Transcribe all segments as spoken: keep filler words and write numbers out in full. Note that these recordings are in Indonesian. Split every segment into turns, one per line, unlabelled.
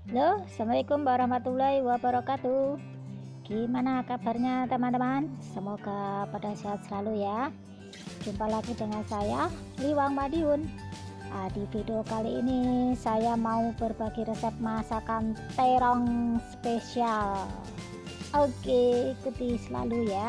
Halo, Assalamualaikum warahmatullahi wabarakatuh. Gimana kabarnya teman-teman? Semoga pada sehat selalu ya. Jumpa lagi dengan saya, Liwang Madiun. Nah, di video kali ini saya mau berbagi resep masakan terong spesial. Oke, ikuti selalu ya.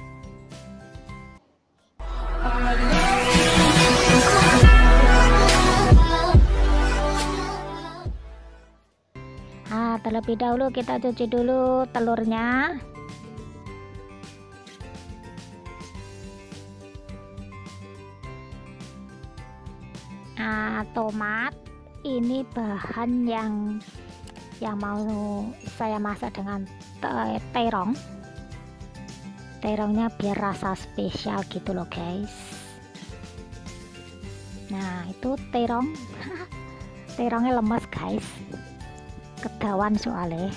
Nah, terlebih dahulu kita cuci dulu telurnya. Nah, tomat ini bahan yang yang mau saya masak dengan te terong. Terongnya biar rasa spesial gitu loh guys. Nah, itu terong. Terongnya lemes guys, kedawan soalnya.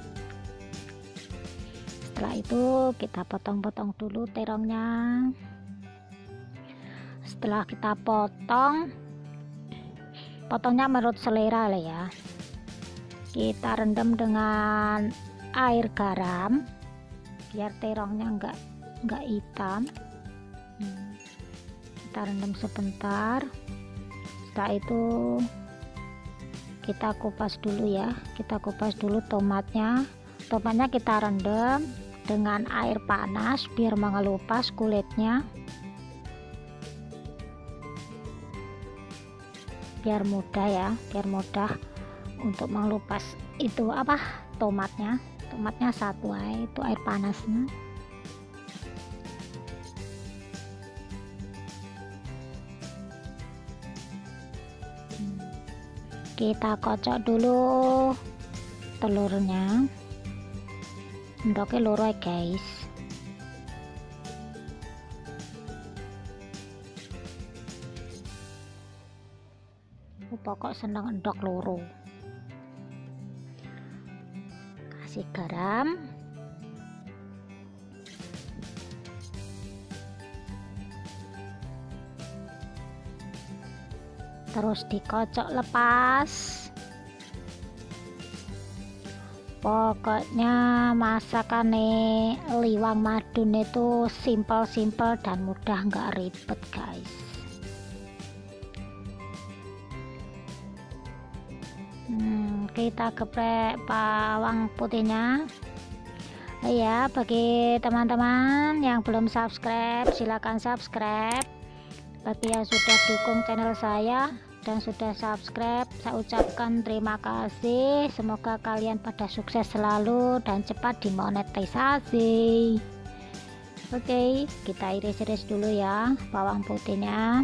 Setelah itu kita potong-potong dulu terongnya. Setelah kita potong, potongnya menurut selera lah ya. Kita rendam dengan air garam biar terongnya enggak enggak hitam. hmm. Kita rendam sebentar. Setelah itu kita kupas dulu ya, kita kupas dulu tomatnya. Tomatnya kita rendam dengan air panas biar mengelupas kulitnya, biar mudah ya, biar mudah untuk mengelupas itu apa tomatnya. Tomatnya satu aja itu air panasnya. Kita kocok dulu telurnya, endoknya loro ya guys. Pokok seneng endok loro. Kasih garam, terus dikocok lepas. Pokoknya masakannya Liwang Madiun itu simple-simple dan mudah, nggak ribet guys. hmm, kita geprek bawang putihnya ya. Bagi teman-teman yang belum subscribe, silahkan subscribe. Bagi yang sudah dukung channel saya dan sudah subscribe, saya ucapkan terima kasih. Semoga kalian pada sukses selalu dan cepat dimonetisasi. Oke, kita iris-iris dulu ya bawang putihnya.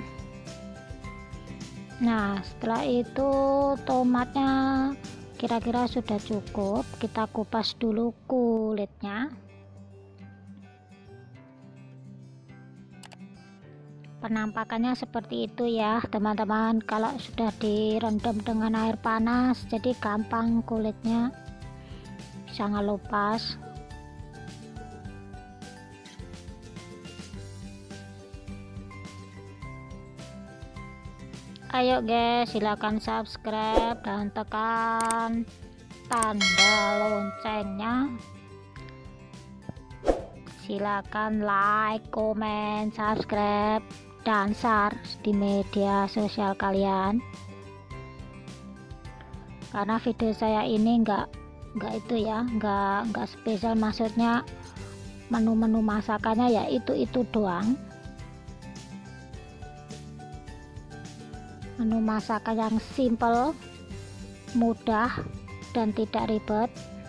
Nah, setelah itu tomatnya kira-kira sudah cukup. Kita kupas dulu kulitnya. Penampakannya seperti itu ya teman-teman. Kalau sudah direndam dengan air panas, jadi gampang kulitnya bisa ngelupas. Ayo guys, silakan subscribe dan tekan tanda loncengnya. Silakan like, komen, subscribe dan share di media sosial kalian, karena video saya ini enggak enggak itu ya, enggak enggak spesial, maksudnya menu-menu masakannya ya itu-itu doang. Menu masakan yang simple, mudah dan tidak ribet,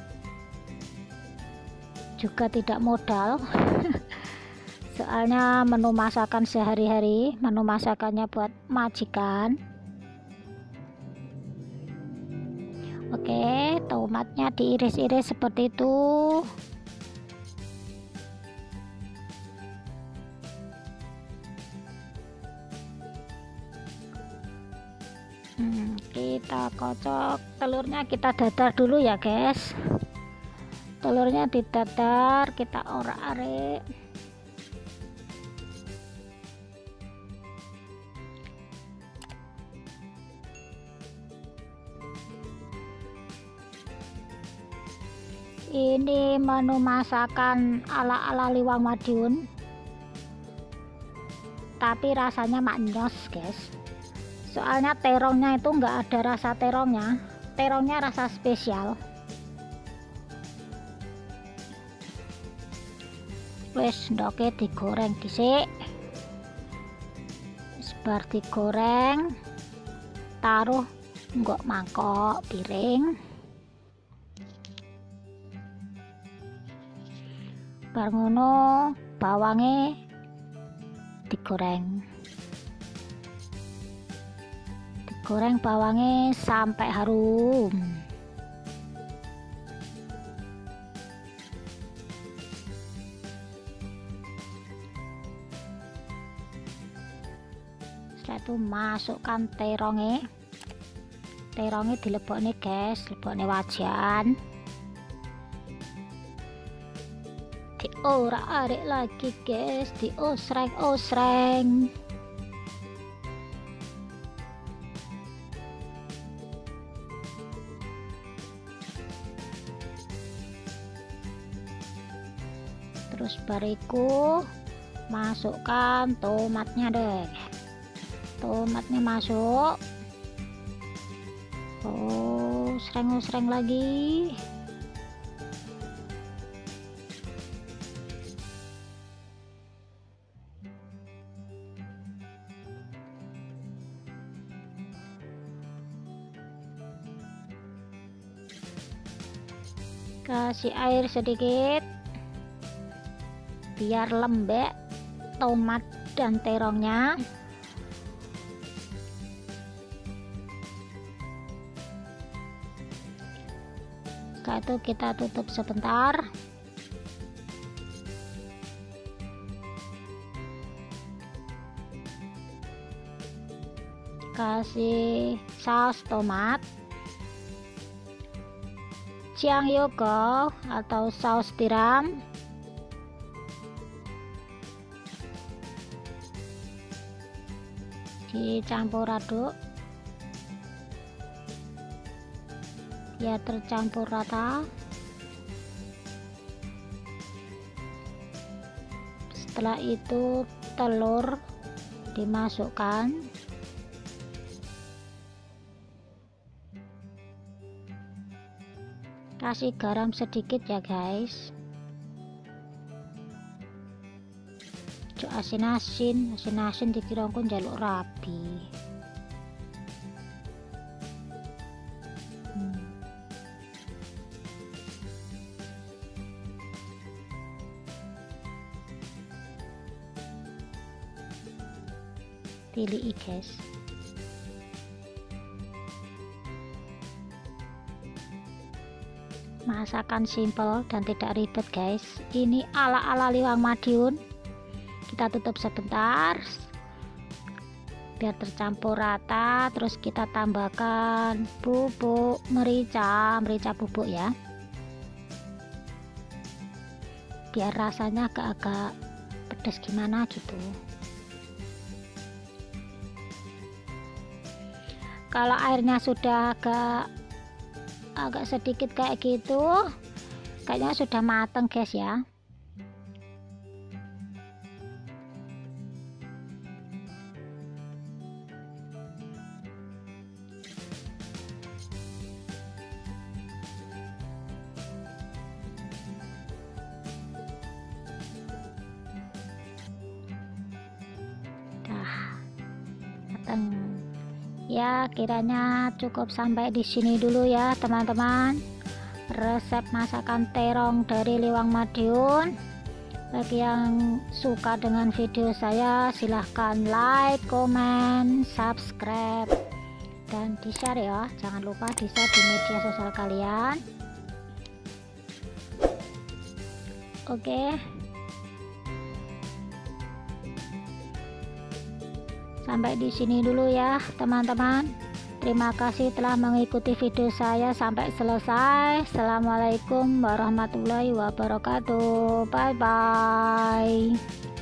juga tidak modal. Soalnya menu masakan sehari-hari, menu masakannya buat majikan. Oke, tomatnya diiris-iris seperti itu. Hmm, kita kocok telurnya, kita dadar dulu ya guys. Telurnya didadar, kita orak-arik. Ini menu masakan ala-ala Liwang Madiun, tapi rasanya maknyos guys. Soalnya terongnya itu enggak ada rasa terongnya, terongnya rasa spesial. Wes ndoke digoreng dhisik. Bar digoreng, taruh nggak mangkok piring. Bar ngono bawangnya digoreng. Digoreng bawangnya sampai harum. Setelah itu masukkan terongnya. Terongnya dilebokne guys, lebokne wajan. Diorak-arik lagi guys, diosreng-osreng. Terus bariku masukkan tomatnya deh. Tomatnya masuk. Oh, sereng-sereng lagi. Kasih air sedikit biar lembek tomat dan terongnya. Setelah itu kita tutup sebentar. Kasih saus tomat, Changyoukou atau saus tiram, dicampur aduk ya, tercampur rata. Setelah itu telur dimasukkan. Kasih garam sedikit ya guys. Cuk asin-asin, asin-asin dikira aku njaluk rabi. Hmm. Pilih guys. Masakan simple dan tidak ribet guys. Ini ala-ala Liwang Madiun. Kita tutup sebentar biar tercampur rata. Terus kita tambahkan bubuk merica, merica bubuk ya, biar rasanya agak-agak pedas gimana gitu. Kalau airnya sudah agak agak sedikit kayak gitu, kayaknya sudah mateng guys ya. Dah mateng. Ya, kiranya cukup sampai di sini dulu ya teman-teman. Resep masakan terong dari Liwang Madiun. Bagi yang suka dengan video saya, silahkan like, comment, subscribe, dan di share ya. Jangan lupa di share di media sosial kalian. Oke, sampai di sini dulu ya teman-teman. Terima kasih telah mengikuti video saya sampai selesai. Assalamualaikum warahmatullahi wabarakatuh. Bye bye.